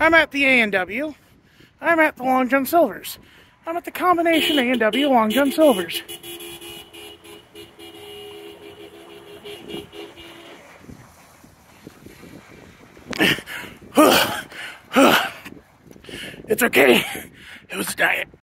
I'm at the A&W. I'm at the Long John Silver's. I'm at the combination A&W Long John Silver's. It's okay. It was a diet.